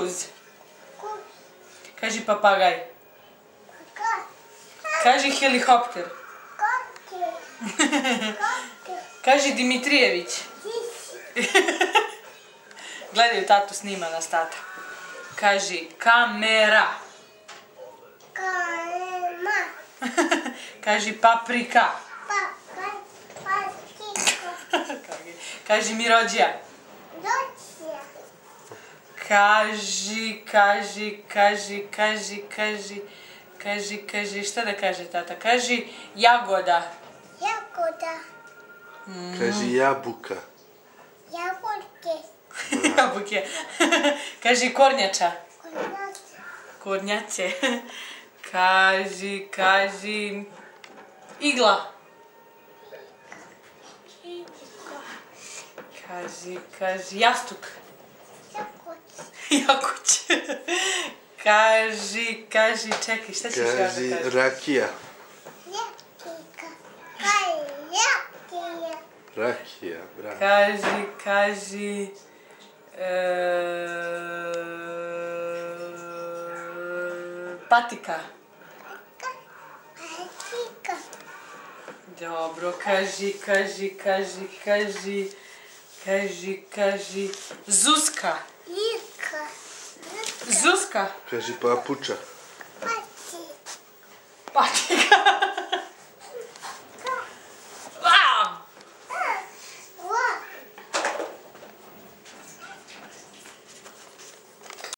kukuruz. Kaži papagaj. Kaži helikopter. Kaži Dimitrijević. Gledaju, tatu snima nas tata. Kaži kamera. Kaži paprika. Kaži Mirođija. Kaži, šta da kaže tata? Kaži jagoda. Kaži jabuka. Jabuke. Kaži kornjača. Kornjače. Kaži igla. Kaži jastuk. Jakuć. Kaži, čekaj, šta ćeš ja da kažem? Kaži rakija. Rakija, bravo. Kaži... patika. Dobro, kaži... Zuzka. Zuzka. Kaži papuča.